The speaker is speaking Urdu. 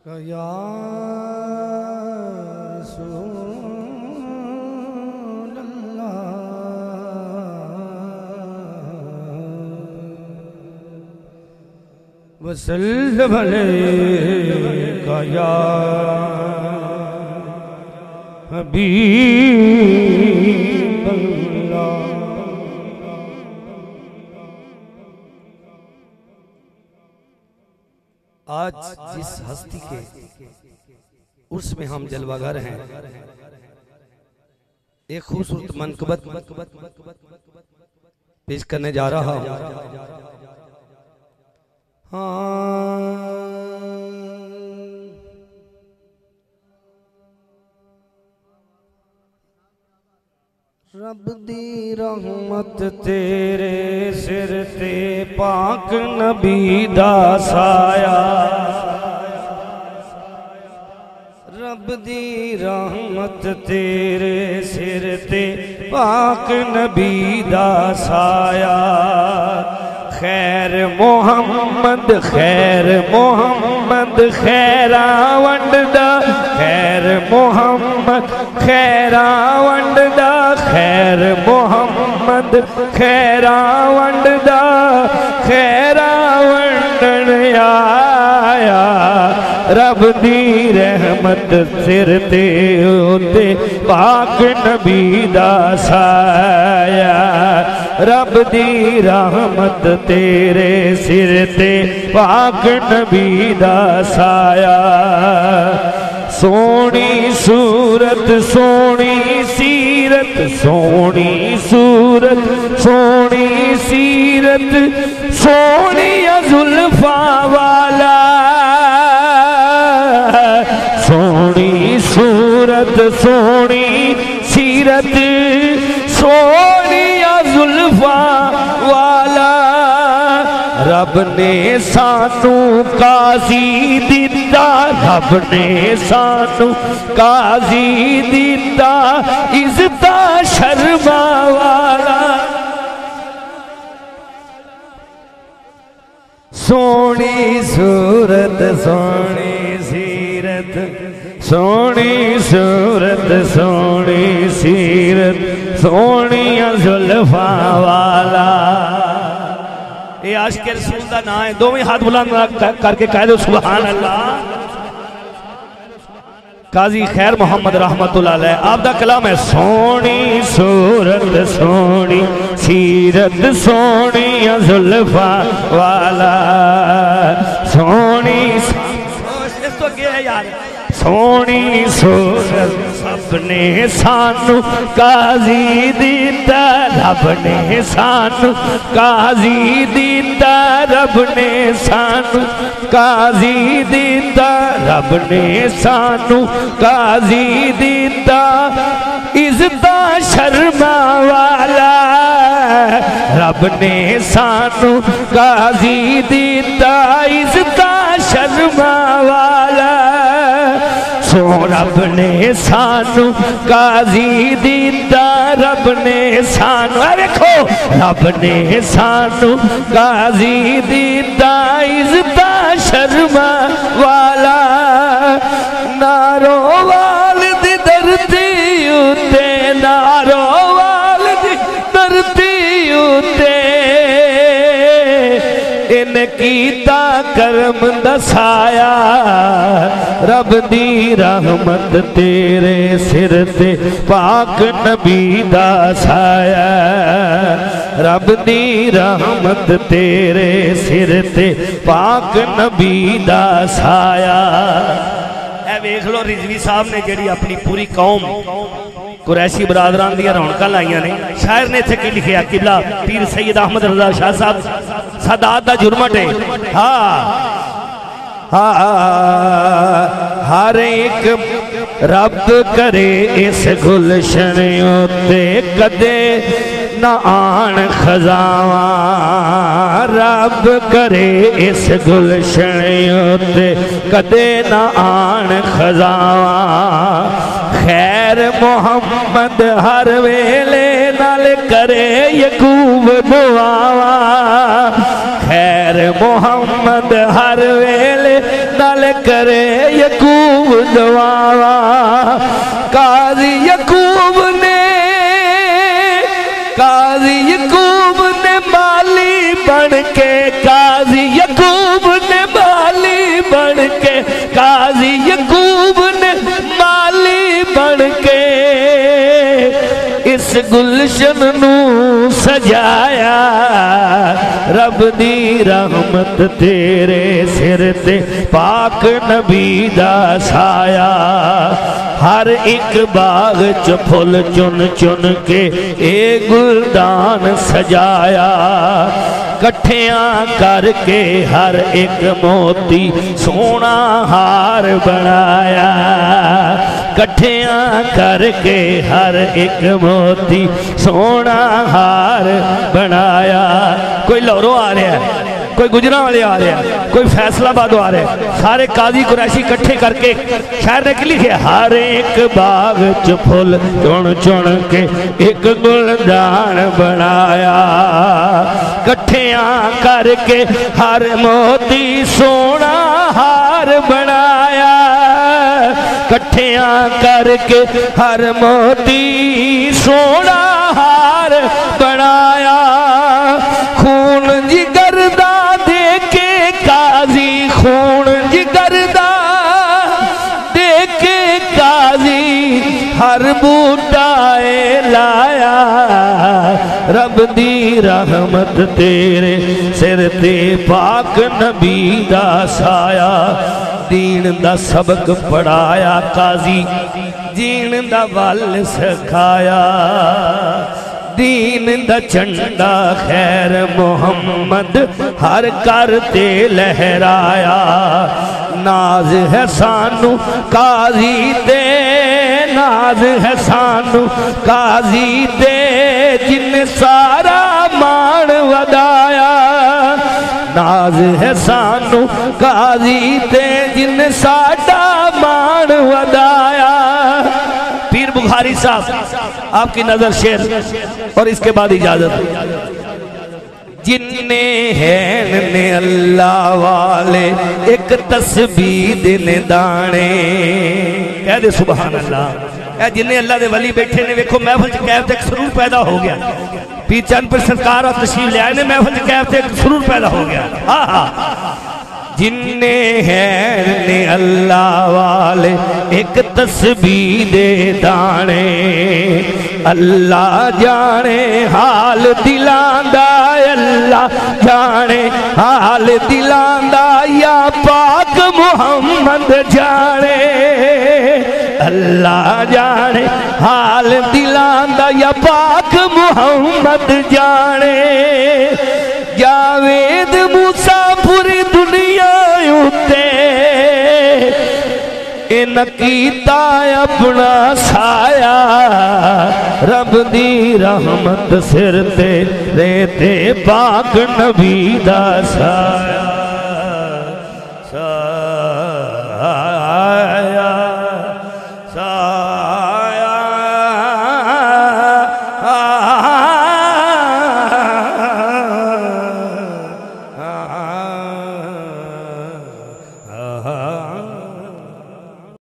یا رسول اللہ وسلم علیکہ یا حبیب اللہ۔ آج جس ہستی کے عرس میں ہم جلوہ گر ہیں، ایک خوبصورت منقبت پیش کرنے جا رہا ہوں۔ رب دی رحمت تیرے سر تے پاک نبی دا سایہ، رب دی رحمت تیرے سر تے پاک نبی دا سایہ، خیر محمد خیر محمد خیرہ ونڈ دا، خیر محمد خیرہ ونڈ دا، خیر محمد خیرہ ونڈ دا، خیرہ ونڈن آیا، رب دی رحمت سر تے ہوتے پاک نبی دا سایہ، رب دی رحمت تیرے سر تے پاک نبی دا سایہ، سونی صورت سونی سیرت سونی صورت سونی سیرت سونی زلفاں والا، سونی صورت سونی سیرت سونی زلفاں والا، رب نے سانو قاضی دیتا، رب نے سانو قاضی دیتا، عزت شرما والا، سونی صورت سونی سیرت سونی صورت سونی سیرت سونی زلفاں والا۔ یہ عاشق رسول دا نام ہے، دو میں ہاتھ بلند کر کے کہہ دو سبحان اللہ۔ قاضی خیر محمد رحمت اللہ علیہ آپ دا کلام ہے، سونی صورت سونی سیرت سونی زلفاں والا، سونی اس تو کیا ہے یار، سونی صورت رب نے سانو قاضی دیتا، رب نے سانو قاضی دیتا، رب نے سانو قاضی دیتا، رب نے سانو قاضی دیتا، عزت شرما والا، رب نے سانو قاضی دیتا، عزت شرما والا، رب نے سانو قاضی دیتا، رب نے سانو دیکھو رب نے سانو قاضی دیتا، عزت شرما والا، نارو والد درتی اتے، نارو والد درتی اتے، ان کیتا کرم دسایا، رب دی رحمت تیرے سر تے پاک نبی دا سایہ، رب دی رحمت تیرے سر تے پاک نبی دا سایہ۔ اے ویکھ لو رضوی صاحب نے جڑی اپنی پوری قوم قریشی برادران دیا رونقاں لائیاں نے، شاعر نے تھے کی لکھیا قبلہ پیر سید احمد رضا شاہ صاحب سادات دا جرمٹ ہے، ہر ایک رب کرے اس گلشن اتے کدے نہ آن خزاواں، رب کرے اس گلشن اتے کدے نہ آن خزاواں، خیر محمد ہر ویلے نال کرے یعقوب دعاواں، خیر खैर मुहम्मद हर वेले नाल करे यकूब दुआवा काजी यकूब ने माली बन के काजी यकूब ने माली बन के काजी यकूब ने माली बन के इस गुलशन नू सजाया रब दी रहमत तेरे सिर ते पाक नबी दा साया हर एक बाग च फुल चुन चुन के ए गुलदान सजाया कट्ठियां करके हर एक मोती सोना हार बनाया कट्ठियां करके हर एक मोती सोना हार बनाया कोई लाहौरों आ रहा है कोई गुजरांवाले आ रहा है कोई फैसलाबाद आ रहा है सारे काजी कुरैशी इकट्ठे करके शायर ने लिखे हर एक बाग च फुल चुन चुन के एक गुलदान बनाया कट्ठियां करके हर मोती सोना हार बनाया कट्ठियां करके हर मोती सोना हार बनाया खून जिगर दा दे के काजी खून जिगर दा दे के काजी हर बूटाए लाया रब दी रहमत तेरे सिर ते पाक नबी दा साया दीन दा सबक पढ़ाया काजी जीन दा वल सिखाया दीन दा झंडा खैर मुहम्मद हर करते लहराया नाज है सानू काजी दे नाज है सानू काजी दे जिन सारा मान वदाया नाज है सानू काजी दे जिन साडा मान वदाया पीर बुखारी साहब आपकी नजर शेर और इसके बाद इजाजत जिन्ने हैं ने अल्लाह वाले एक तस्बीह दिन दाने कह दे सुभान अल्लाह जिन्ने अल्लाह दे वली बैठे ने वेखो महफिल च कैफ ते सुरूर पैदा हो गया पीर चंद पर सरकार और तशरीफ ले आए ने महफिल च कैफ ते सुरूर पैदा हो गया हाँ हाँ जिन्ने हैं ने अल्लाह वाले एक तस्बीह दे दाने अल्लाह जाने हाल दिलांदा अल्लाह जाने हाल दिलांदा या पाक मुहम्मद जाने अल्लाह जाने हाल दिलांदा या पाक मुहम्मद जाने जावेद मूसा पूरी दुनिया उते इन कीता अपना साया रब दी रहमत सिर ते रेते पाक नबी दा साया।